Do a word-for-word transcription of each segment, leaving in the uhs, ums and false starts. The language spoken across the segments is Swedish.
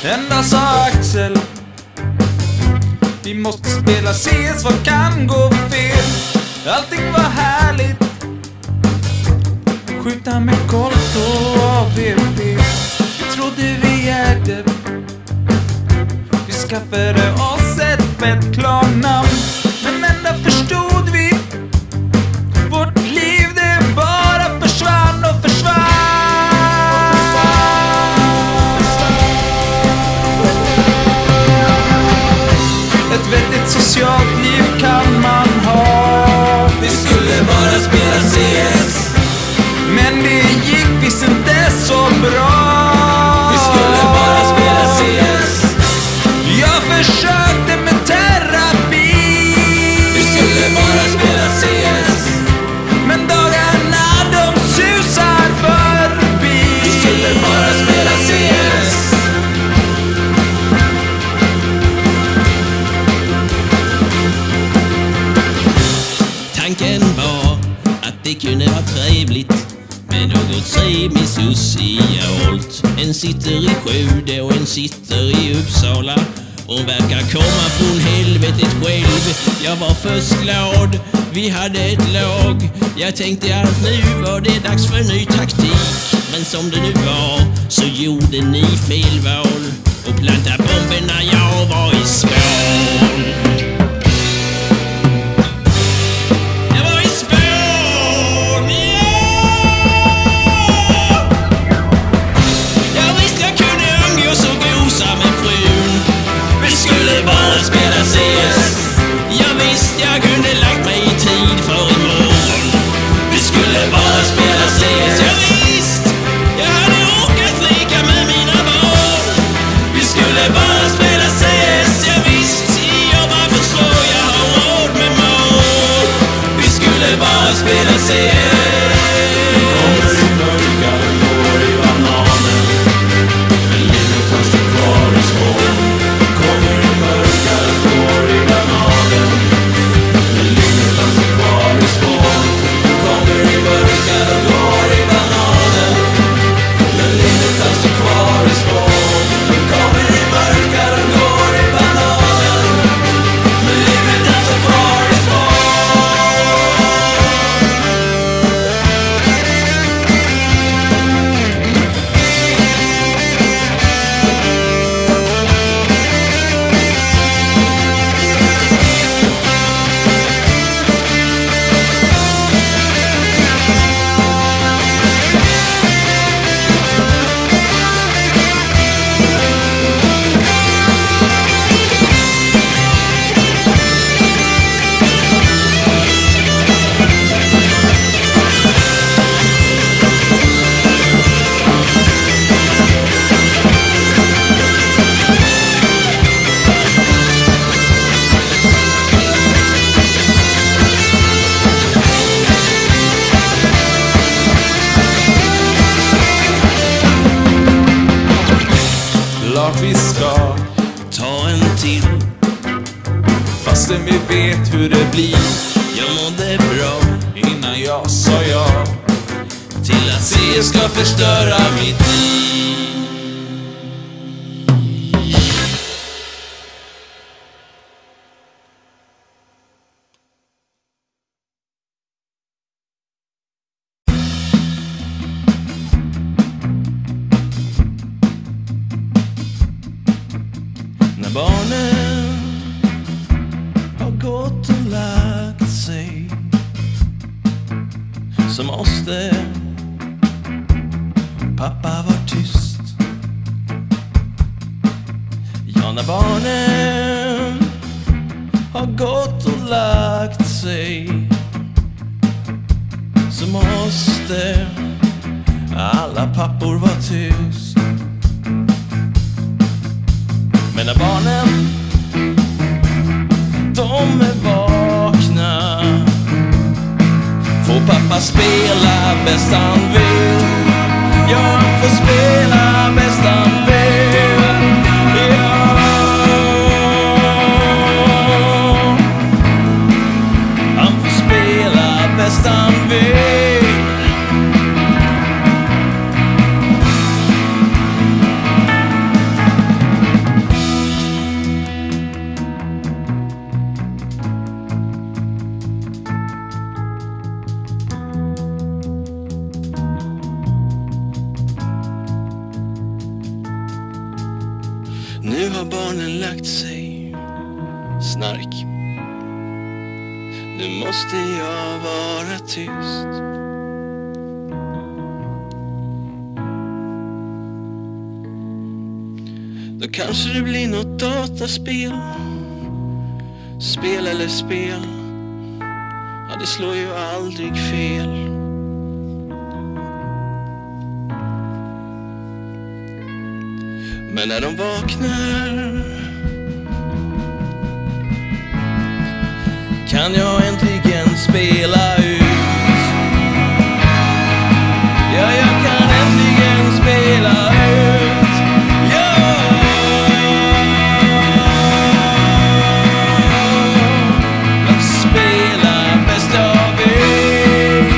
Ända sa Axel, vi måste spela C S, vad kan gå fel? Allting var härligt, skjuta med Colt och A V P. Vi trodde vi ägde, vi skaffade oss ett fett klarnamn. Men ända förstod vi, vårt liv det bara försvann och försvann. Ett vettigt socialt liv kan man ha. Vi skulle bara spela C S, men det gick visst inte så bra. vi skulle bara spela C S, Jag försökte med terapi, vi skulle bara spela C S, men dagarna de susar förbi. vi skulle bara spela C S. Tanken var att det kunde vara trevligt med något semi-socialt. En sitter i Skövde och en sitter i Uppsala. Hon verkar komma från helvetet själv. Jag var först glad, vi hade ett lag. Jag tänkte att nu var det dags för ny taktik. Men som det nu var så gjorde ni fel val och plantade bomben när jag var i Smål. Jag var i Smål, ja! Jag visste jag kunde umgås och gosa med frun. Vi skulle bara spela C S. Jag visste jag kunde lagt mig i tid för imorgon. Vi skulle bara spela C S. Jag visste jag hade orkat leka med mina barn. Vi skulle bara spela C S. Jag visste jag bara förstår jag har råd med mål. Vi skulle bara spela C S. Kommer i mörka och går i bananen, men livet tar sig kvar i Skål. Kommer i mörka och går i bananen, men livet tar sig kvar i Skål. Kommer i mörka och går i bananen, men livet tar sig kvar i Skål. Kommer i mörka och går i bananen, men livet tar sig kvar i Skål. Klart vi ska Ta en till, fastän vi vet hur det blir. jag mådde bra Innan jag sa ja till att C S ska förstöra mitt liv. När barnen har gått och lagt sig så måste pappa vara tyst. Ja, när barnen har gått och lagt sig så måste alla pappor vara tyst. Men när barnen, de är vakna, får pappa spela bäst han vill. Jag får spela bäst han vill. Ja. Han får spela bäst han vill. Nu har barnen lagt sig. Snark. Nu måste jag vara tyst. Då kanske det blir något dataspel. Spel eller spel. Ja, det slår ju aldrig fel. Men när de vaknar kan jag äntligen spela ut. Ja, jag kan äntligen spela ut. Ja, jag spelar bäst jag vill.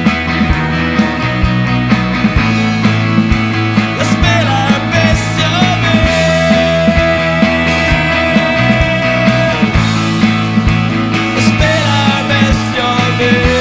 Jag spelar bäst jag vill. Jag spelar bäst jag vill.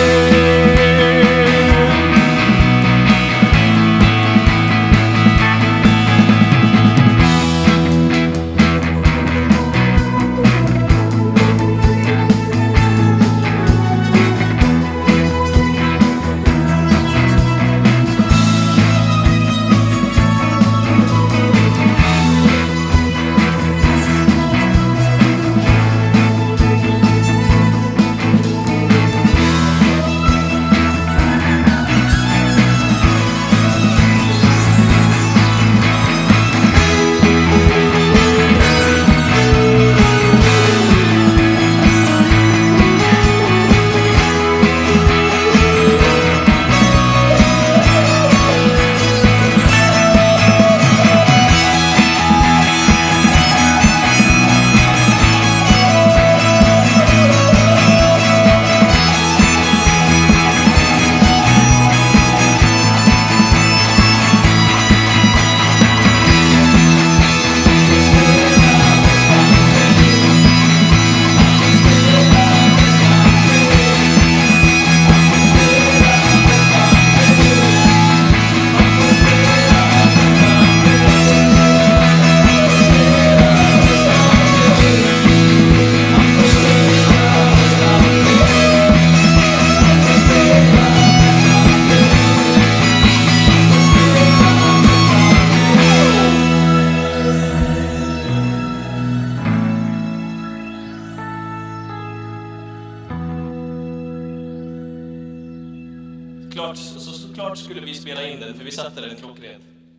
Klart, så, såklart skulle vi spela in den, för vi satte den klockrent.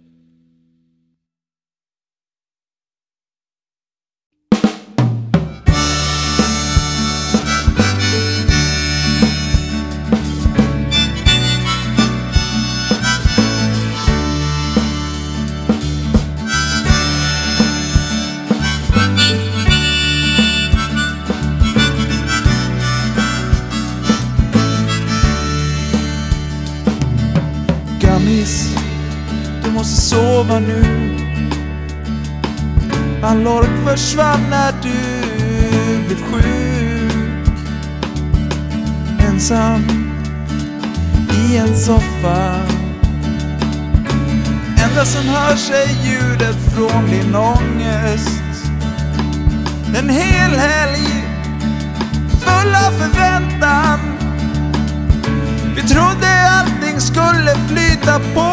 Du måste sova nu. All ork försvann när du blev sjuk. Ensam i en soffa. Ända som hörs är ljudet från din ångest. En hel helg full av förväntan. Vi trodde allting skulle flyta på,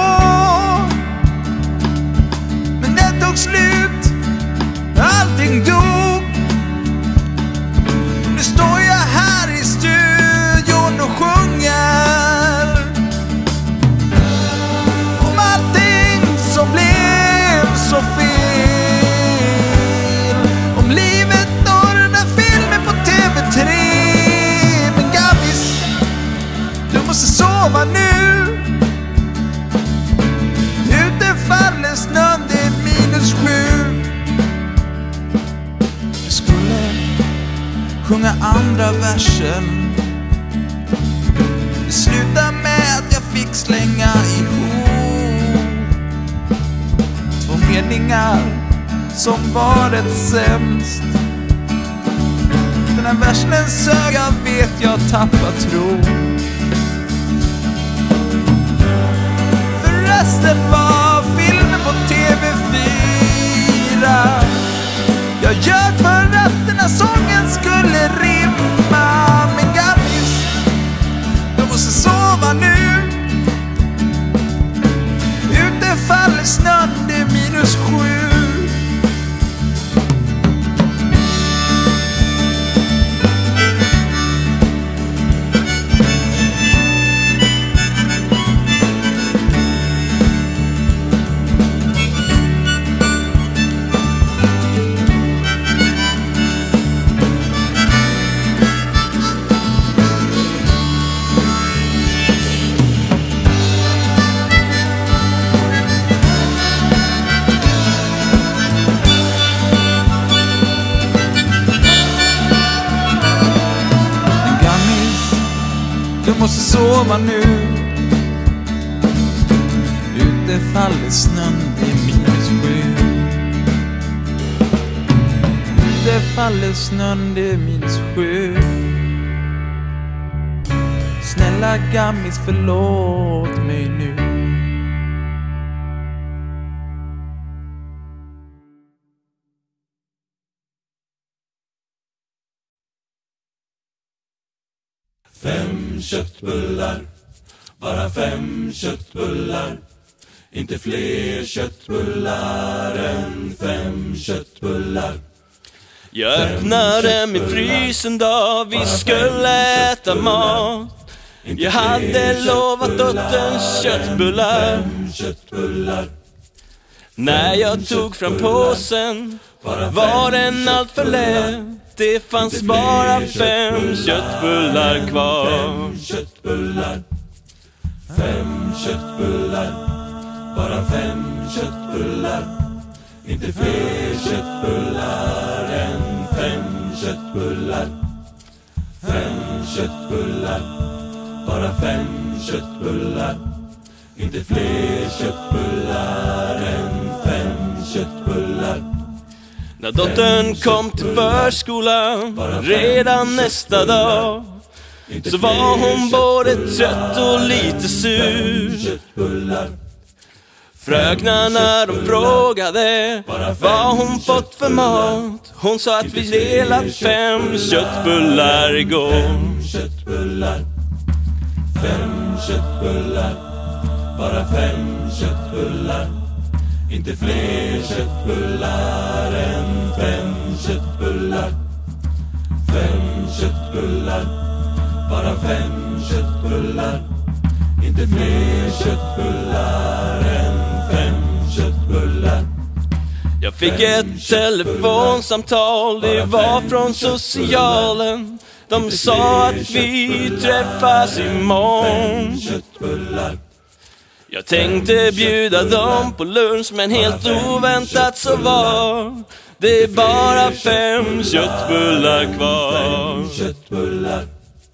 men det tog slut, allting dog. Nu står jag här i studion och sjunger om allting som blev så fel. Om livet och den där filmen på T V tre. Men Gabbis, du måste sova nu. Ute faller snön, det är minus sju. Jag skulle sjunga andra versen. Det slutar med att jag fick slänga ihop två meningar som var rätt sämst. Den här versen sög, jag vet jag tappat tro. Resten var filmer på T V fyra. Du måste sova nu. Ute faller snön i minus sju. Ute faller snön, det är minus sju. Snälla gammis, förlåt mig nu. Fem köttbullar, bara fem köttbullar. Inte fler köttbullar än fem köttbullar. Jag öppnade min frys en dag, vi skulle äta mat. Jag hade lovat dottern köttbullar. När jag tog fram påsen var den allt för lätt. Det fanns bara fem köttbullar kvar. Fem köttbullar, fem köttbullar, bara fem köttbullar. Inte fler köttbullar än fem köttbullar. Fem köttbullar, bara fem köttbullar. Inte fler köttbullar än fem köttbullar. När dottern kom till förskolan redan nästa dag, så var hon både trött och lite sur. Fröknarna de frågade vad hon fått för mat. Hon sa att vi delat fem köttbullar igår. Fem köttbullar, fem köttbullar, bara fem köttbullar. Inte fler köttbullar än fem köttbullar. Fem köttbullar, bara fem köttbullar. Inte fler köttbullar än fem köttbullar. Jag fick ett telefonsamtal, det var från socialen. De sa att vi träffas imorgon. Köttbullar. Jag tänkte bjuda dem på lunch, men helt oväntat så var det är bara fem köttbullar kvar. Fem köttbullar,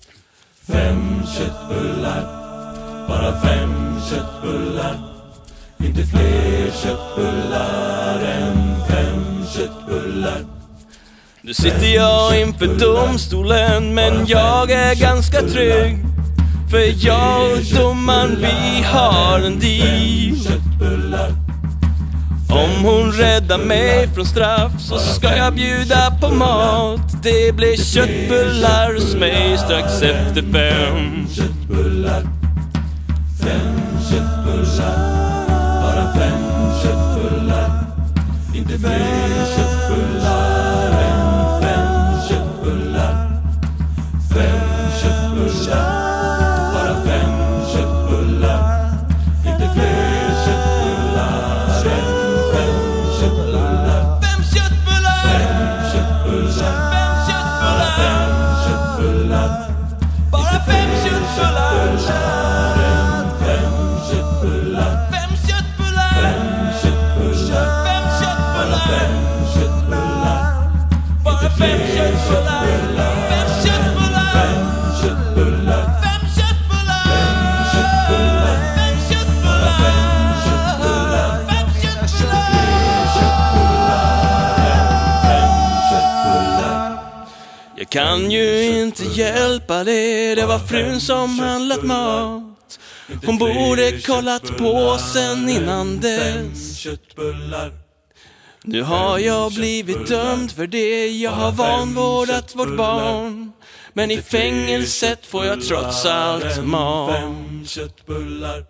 fem köttbullar, bara fem köttbullar. Inte fler köttbullar än fem köttbullar. Nu sitter jag inför domstolen, men jag är ganska trygg. För jag och domaren, vi har en deal. Köttbullar. Om hon räddar mig från straff så ska jag bjuda på mat. Det blir köttbullar hos mig strax efter fem. Köttbullar, fem köttbullar, bara fem köttbullar. Inte fler köttbullar än fem köttbullar. Fem köttbullar, bara fem köttbullar. Inte fler köttbullar än fem köttbullar. Fem köttbullar! Fem köttbullar, Fem bara fem köttbullar! köttbullar. Bara fem köttbullar! Fem köttbullar, Fem köttbullar! fem köttbullar, Fem bara köttbullar! fem köttbullar. Bara fem köttbullar! Fem köttbullar! Fem köttbullar, Fem köttbullar! fem köttbullar, Fem köttbullar! fem köttbullar. Fem köttbullar! Fem köttbullar. Jag kan ju inte hjälpa det, det var frun som handlat mat. Hon borde kollat påsen innan dess. Köttbullar. Nu har jag blivit dömd för det, jag har vanvårdat vårt barn. Men i fängelset får jag trots allt mat. Fem köttbullar.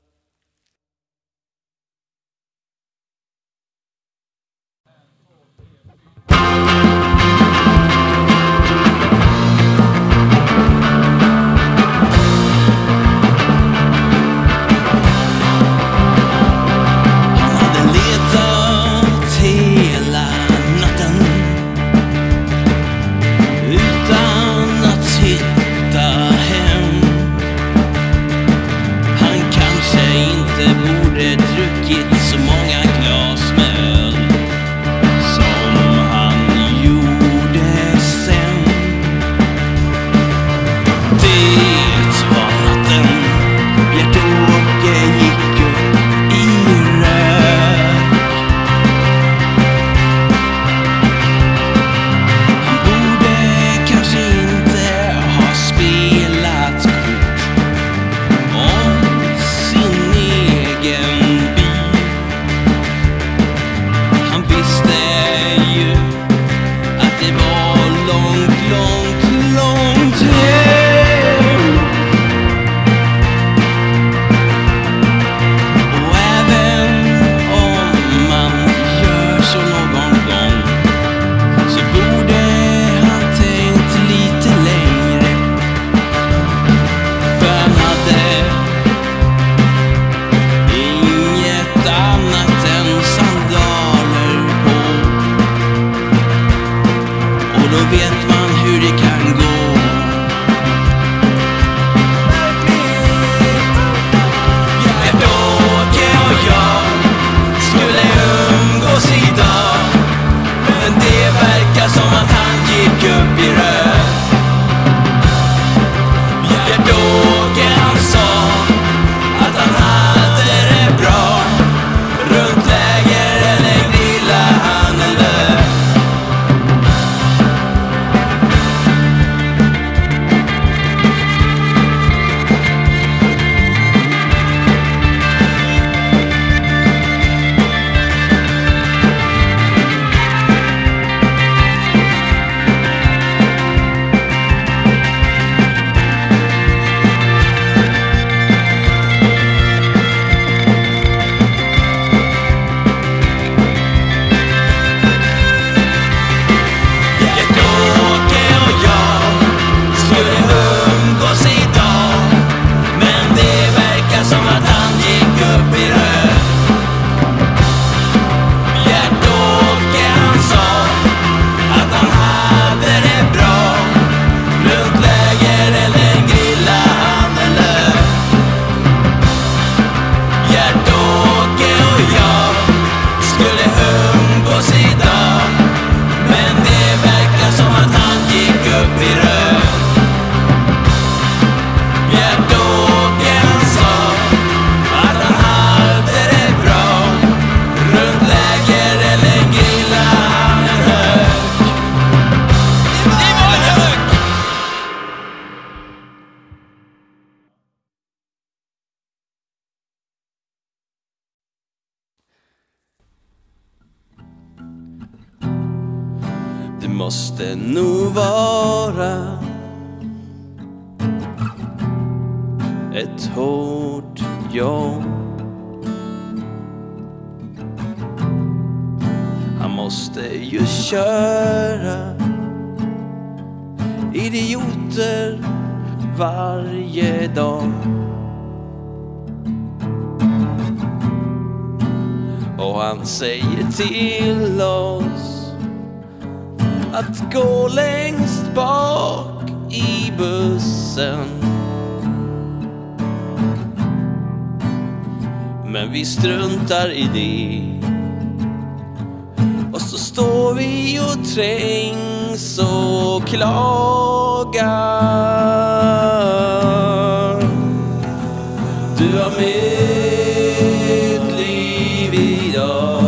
Han hade letat hela natten utan att hitta hem. Han då vet man hur det kan gå. Gert-Åke och jag skulle umgås idag, men det verkar som att han gick upp i rök. Gert-Åke han sa att han hade det bra, runt läger eller grilla han en lök. Det måste nog vara ett hårt jobb. Han måste ju köra idioter varje dag. Och han säger till oss att gå längst bak i bussen. Men vi struntar i det, och så står vi och trängs och klagar. Du har mitt liv idag,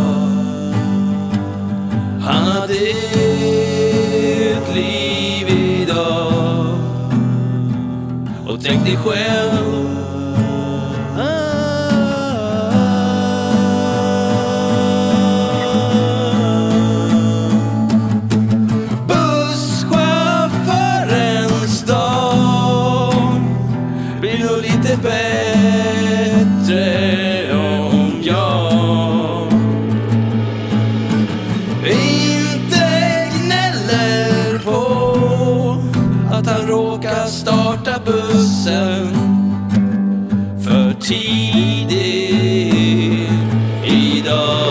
han har ditt liv idag. Och tänk dig själv, busschaufförens dag blir nog lite bättre om jag inte gnäller på att han råkar starta bussen för tidigt idag.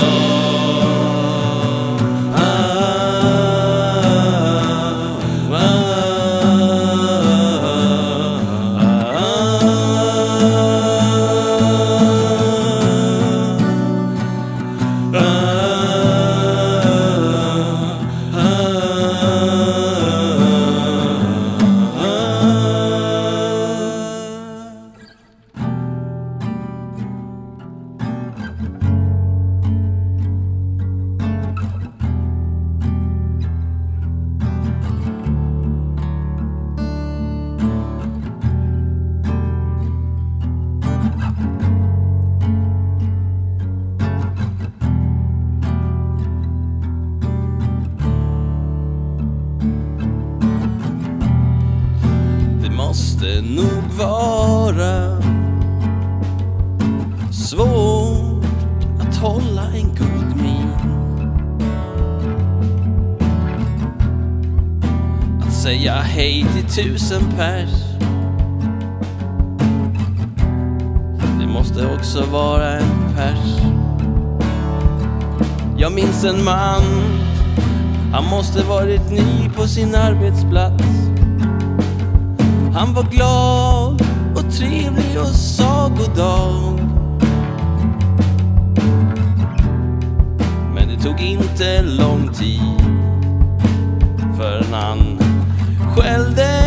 Måste nog vara svårt att hålla en god min, att säga hej till tusen pers. Det måste också vara en pers. Jag minns en man, Han måste varit ny på sin arbetsplats. Han var glad och trevlig och sa god dag. Men det tog inte lång tid förrän han skällde